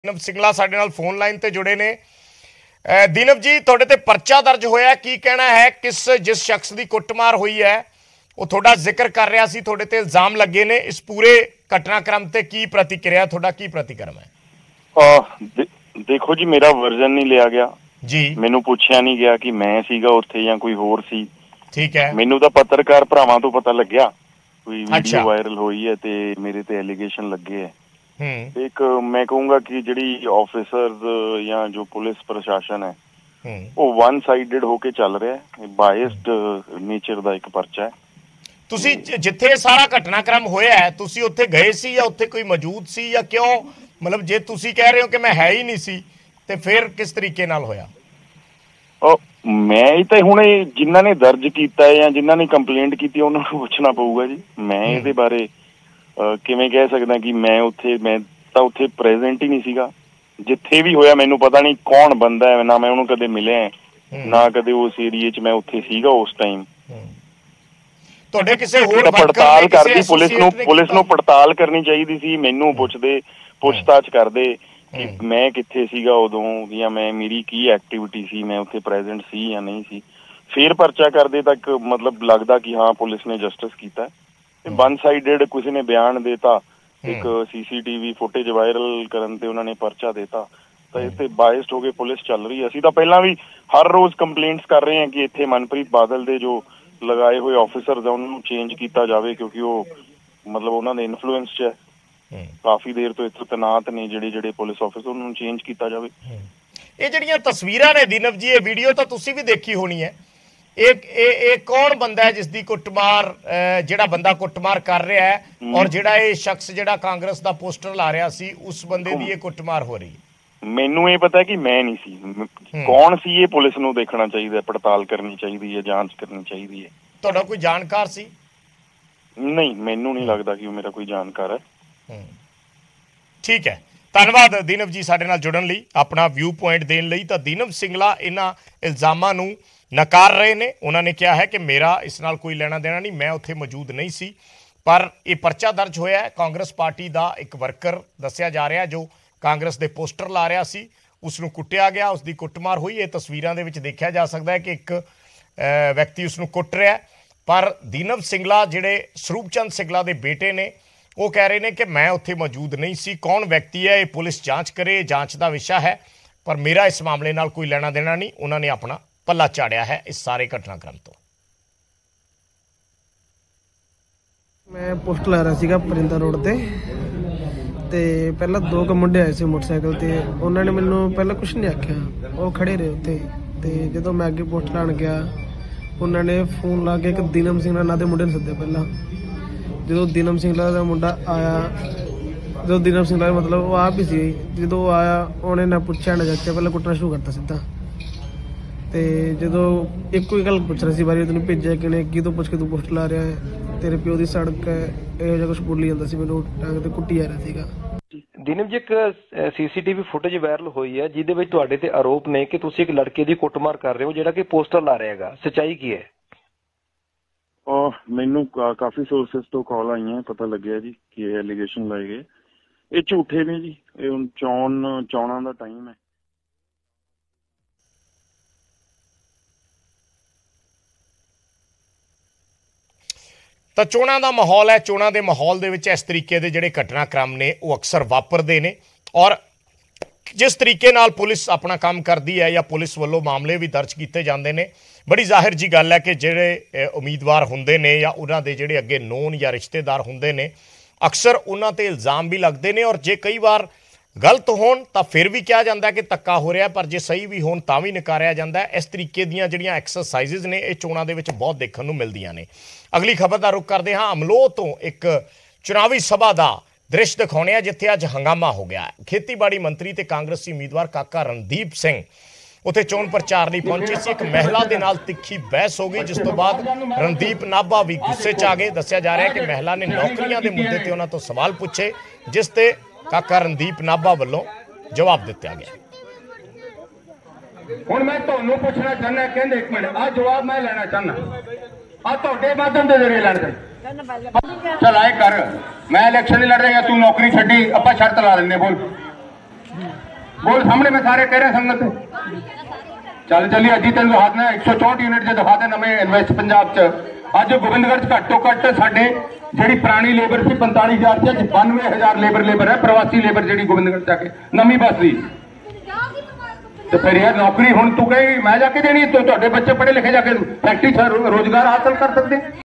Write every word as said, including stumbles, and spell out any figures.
दिनव सिंगला साडे नाल phone line ते जुड़े ने। दिनव जी तुहाडे ते परचा दर्ज होया, की कहना है? किस जिस शख्स की कुटमार हुई है वो थोड़ा जिक्र कर रहा सी, थोड़े ते इल्जाम लगे ने, इस पूरे घटनाक्रम ते की प्रतिक्रिया, थोड़ा की प्रतिक्रम है? आ, दे, देखो जी, मेरा वर्जन नहीं लिया गया जी, मैनू पूछया नहीं गया कि मैं सीगा उत्थे या कोई होर सी। ठीक है। मैनू तो पत्रकार भरावां तो पता लग्या, कोई वीडियो अच्छा। वायरल हुई है ते मेरे ते एलिगेशन लगे है। हम्म एक मैं कहूंगा कि जिहड़ी ऑफिसर्स या जो पुलिस प्रशासन है वो वन साइडेड होके चल रहा है, बायस्ड नेचर दा एक पर्चा है। तुसी जिथे सारा घटनाक्रम होया है तुसी उत्थे गए सी या उत्थे कोई मौजूद सी या क्यों? मतलब जे तुसी कह रहे हो कि मैं है ही नहीं सी ते फिर किस तरीके नाल होया? ओ, मैं ही तो हुणे जिन्हां ने दर्ज कीता है या जिन्हां ने कंप्लेंट की उन्हां नूं पुछना पऊगा जी। मैं इहदे बारे किवें कह सकदा कि मैं उत्थे मैं तां उत्थे प्रेजेंट ही नहीं सीगा। जिथे भी होया मैनू पता नहीं कौन बंदा है, ना मैं उन्होंने कदे मिले ना कदे उस एरिए च मैं उत्थे सीगा उस टाइम। ਤੁਹਾਡੇ ਕਿਸੇ ਹੋਰ पड़ताल करदी पुलिस नूं पुलिस नूं पड़ताल करनी चाहिदी सी, मैनू पुछदे पुछताछ करदे कि मैं कित्थे सीगा उदों या मैं मेरी की एक्टिविटी सी, मैं उत्थे प्रेजेंट सी या नहीं सी। फिर परचा करदे तक मतलब लगदा कि हाँ पुलिस ने जस्टिस कीता है। वन साइडेड किसी ने बयान देता, एक सीसीटीवी फुटेज वायरल करन ते उन्होंने परचा देता, तो इत्थे बायस्ड हो गए पुलिस चल रही है। असीं तां पहलां भी हर रोज कंप्लेंट्स कर रहे हैं कि इत्थे मनप्रीत बादल दे जो लगाए हुए ऑफिसर्स है उन्होंने चेंज किया जाए, क्योंकि वो मतलब उन्होंने इन्फ्लुएंस च है, काफी देर तो इत्थे तैनात ने जिहड़े जिहड़े पुलिस ऑफिसर उन्होंने चेंज किया जाए। ये जिहड़ियां तस्वीरां ने दिनव जी, ये वीडियो तो तुसीं भी देखी होनी है। एक ए, ए, कौन बंदा है जिसकी कुटमार जिहड़ा बंदा कुटमार कर रहा है और जिहड़ा ये शख्स जिहड़ा कांग्रेस का पोस्टर ला रहा सी उस बंदे की ये कुटमार हो रही है? मैनू ये पता है कि मैं नहीं सी, कौन सी ये पुलिस नूं देखना चाहिए, पड़ताल करनी चाहिए है, जांच करनी चाहिए है। तुहाडा कोई जानकार सी? नहीं, मैनू नहीं लगता कि वो मेरा कोई जानकार है। ठीक है, धन्यवाद दिनव जी साडे नाल जुड़न लई, अपना व्यू पॉइंट देण लई। तां दिनव सिंगला इन्हां इल्जामां नूं नकार रहे ने। उन्होंने कहा है कि मेरा इस नाल कोई लेना देना नहीं, मैं उत्थे मौजूद नहीं सी। पर यह परचा दर्ज होया है, कांग्रेस पार्टी का एक वर्कर दस्सिया जा रहा जो कांग्रेस के पोस्टर ला रहा सी, उसनूं कुट्टिया गया, उसकी कुटमार हुई। ये तस्वीरों के देखा जा सकता है कि एक व्यक्ति उसनूं कुट रहा है। पर दिनव सिंगला जिहड़े सरूपचंद सिंगला के बेटे ने वो कह रहे हैं कि मैं उत्थे मौजूद नहीं सी। कौन व्यक्ति है ये पुलिस जांच करे, जांच का विषय है, पर मेरा इस मामले नाल कोई लेना देना नहीं। उन्होंने अपना पल्ला चाड़िया है इस सारे घटनाक्रम तो। मैं पोस्ट ला रहा सीगा परिंदा रोड ते ते पहला दो क मुंडे आए सी मोटरसाइकिल ते, उन्होंने मैनू पहला कुछ नहीं आख्या, वो खड़े रहे उत्ते ते जदों मैं अगे पोस्ट लाण गया उन्होंने फोन ला के एक दिनम सिंगला नां दे मुंडे नूं सद्दिया। पहला जदों दिनम सिंगला दा मुंडा आया, जो दिनम सिंगला मतलब वो आप ही सी, जदों आया उन्हें ना पूछा ना जाचा, पहले कुटना शुरू करता सीधा। ਤੇ ਜਦੋਂ ਇੱਕੋ ਹੀ ਗੱਲ ਪੁੱਛ ਰਿਹਾ ਸੀ ਬਾਰੇ ਤੈਨੂੰ ਭੇਜਿਆ ਕਿਨੇ, ਕੀ ਤੋਂ ਪੁੱਛ ਕੇ ਤੂੰ ਪੋਸਟ ਲਾ ਰਿਹਾ ਹੈ, ਤੇਰੇ ਪਿਓ ਦੀ ਸੜਕ ਹੈ, ਇਹੋ ਜਿਹਾ ਕੁਝ ਬੋਲੀ ਜਾਂਦਾ ਸੀ, ਮੈਨੂੰ ਟੰਗ ਤੇ ਕੁੱਟੀ ਜਾ ਰਿਹਾ ਸੀਗਾ। ਦਿਨਵ ਜੀ, ਇੱਕ ਸੀਸੀਟੀਵੀ ਫੁਟੇਜ ਵਾਇਰਲ ਹੋਈ ਹੈ ਜਿਹਦੇ ਵਿੱਚ ਤੁਹਾਡੇ ਤੇ ਆਰੋਪ ਨੇ ਕਿ ਤੁਸੀਂ ਇੱਕ ਲੜਕੇ ਦੀ ਕੁੱਟਮਾਰ ਕਰ ਰਹੇ ਹੋ ਜਿਹੜਾ ਕਿ ਪੋਸਟਰ ਲਾ ਰਿਹਾ ਹੈਗਾ, ਸੱਚਾਈ ਕੀ ਹੈ? ਉਹ ਮੈਨੂੰ ਕਾਫੀ ਸੋਰਸਸ ਤੋਂ ਕਾਲ ਆਈਆਂ, ਪਤਾ ਲੱਗਿਆ ਜੀ ਕਿ ਇਹ ਐਲੀਗੇਸ਼ਨ ਲਾਏ ਗਏ, ਇਹ ਝੂਠੇ ਨੇ ਜੀ। ਇਹ ਹੁਣ ਚੋਣ ਚੋਣਾਂ ਦਾ ਟਾਈਮ ਹੈ। ਤਾਂ ਚੋਣਾਂ ਦਾ ਮਾਹੌਲ ਹੈ, ਚੋਣਾਂ ਦੇ ਮਾਹੌਲ ਦੇ ਵਿੱਚ ਇਸ ਤਰੀਕੇ ਦੇ ਜਿਹੜੇ ਘਟਨਾਕ੍ਰਮ ਨੇ ਉਹ ਅਕਸਰ ਵਾਪਰਦੇ ਨੇ। ਔਰ ਜਿਸ ਤਰੀਕੇ ਨਾਲ ਪੁਲਿਸ ਆਪਣਾ ਕੰਮ ਕਰਦੀ ਹੈ ਜਾਂ ਪੁਲਿਸ ਵੱਲੋਂ ਮਾਮਲੇ ਵੀ ਦਰਜ ਕੀਤੇ ਜਾਂਦੇ ਨੇ, ਬੜੀ ਜ਼ਾਹਿਰ ਜੀ ਗੱਲ ਹੈ ਕਿ ਜਿਹੜੇ ਉਮੀਦਵਾਰ ਹੁੰਦੇ ਨੇ ਜਾਂ ਉਹਨਾਂ ਦੇ ਜਿਹੜੇ ਅੱਗੇ ਨੋਨ ਜਾਂ ਰਿਸ਼ਤੇਦਾਰ ਹੁੰਦੇ ਨੇ, ਅਕਸਰ ਉਹਨਾਂ 'ਤੇ ਇਲਜ਼ਾਮ ਵੀ ਲੱਗਦੇ ਨੇ। ਔਰ ਜੇ ਕਈ ਵਾਰ ਗਲਤ ਹੋਣ ਤਾਂ ਫਿਰ ਵੀ ਕਿਹਾ ਜਾਂਦਾ ਕਿ ਧੱਕਾ ਹੋ ਰਿਹਾ, ਪਰ ਜੇ ਸਹੀ ਵੀ ਹੋਣ ਤਾਂ ਵੀ ਨਕਾਰਿਆ ਜਾਂਦਾ। ਇਸ ਤਰੀਕੇ ਦੀਆਂ ਜਿਹੜੀਆਂ ਐਕਸਰਸਾਈਜ਼ਸ ਨੇ ਇਹ ਚੋਣਾਂ ਦੇ ਵਿੱਚ ਬਹੁਤ ਦੇਖਣ ਨੂੰ ਮਿਲਦੀਆਂ ਨੇ। ਅਗਲੀ ਖਬਰ ਦਾ ਰੁਖ ਕਰਦੇ ਹਾਂ। ਅਮਲੋਹ ਤੋਂ ਇੱਕ ਚੁਣਾਵੀ ਸਭਾ ਦਾ ਦ੍ਰਿਸ਼ ਦਿਖਾਉਣੇ ਆ ਜਿੱਥੇ ਅੱਜ ਹੰਗਾਮਾ ਹੋ ਗਿਆ। ਖੇਤੀਬਾੜੀ ਮੰਤਰੀ ਤੇ ਕਾਂਗਰਸੀ ਉਮੀਦਵਾਰ ਕਾਕਾ ਰਣਦੀਪ ਸਿੰਘ ਉੱਥੇ ਚੋਣ ਪ੍ਰਚਾਰ ਲਈ ਪਹੁੰਚੇ ਸੀ। ਇੱਕ ਮਹਿਲਾ ਦੇ ਨਾਲ ਤਿੱਖੀ ਬਹਿਸ ਹੋ ਗਈ, ਜਿਸ ਤੋਂ ਬਾਅਦ ਰਣਦੀਪ ਨਾਭਾ ਵੀ ਗੁੱਸੇ 'ਚ ਆ ਗਏ। ਦੱਸਿਆ ਜਾ ਰਿਹਾ ਕਿ ਮਹਿਲਾ ਨੇ ਨੌਕਰੀਆਂ ਦੇ ਮੁੱਦੇ ਤੇ ਉਹਨਾਂ ਤੋਂ ਸਵਾਲ ਪੁੱਛੇ, ਜਿਸ ਤੇ ਕਾਕਾ ਰਣਦੀਪ ਨਾਭਾ ਵੱਲੋਂ ਜਵਾਬ ਦਿੱਤਾ ਗਿਆ। ਹੁਣ ਮੈਂ ਤੁਹਾਨੂੰ ਪੁੱਛਣਾ ਚਾਹੁੰਦਾ, ਕਹਿੰਦੇ ਇੱਕ ਮਿੰਟ ਆ ਜਵਾਬ ਮੈਂ ਲੈਣਾ ਚਾਹੁੰਦਾ, ਆ ਤੁਹਾਡੇ ਮਾਧਿਅਮ ਦੇ ਜ਼ਰੀਏ ਲੜਦੇ चल आए कर, मैं इलेक्शन नहीं लड़ रहा, तू नौकरी छड्डी, ਆਪਾਂ शर्त ला लेने बोल। बोल सामने में सारे कह रहे संगत चल चलिए अजी तेन दिखा देना एक सौ चौंठ यूनिट च दिखा दे नवे इन्वेस्ट पंजाब च अज गोबिंदगढ़ च घट तो घट साडे ਜਿਹੜੀ ਪੁਰਾਣੀ ਲੇਬਰ ਸੀ पैंतालीस हज़ार ਚ बानवे हज़ार ਲੇਬਰ ਲੇਬਰ ਹੈ ਪ੍ਰਵਾਸੀ ਲੇਬਰ ਜਿਹੜੀ ਗੋਬਿੰਦਗੜ੍ਹ ਜਾ ਕੇ ਨਵੀਂ ਬੱਸ ਦੀ ਤੇ ਫਿਰ ਯਾਰ ਨੌਕਰੀ ਹੁਣ ਤੂੰ ਕਹੀ ਮੈਂ ਜਾ ਕੇ ਦੇਣੀ ਤੁਹਾਡੇ ਬੱਚੇ ਪੜ੍ਹੇ ਲਿਖੇ ਜਾ ਕੇ ਫੈਕਟਰੀ ਰੋਜ਼ਗਾਰ ਹਾਸਲ ਕਰ ਸਕਦੇ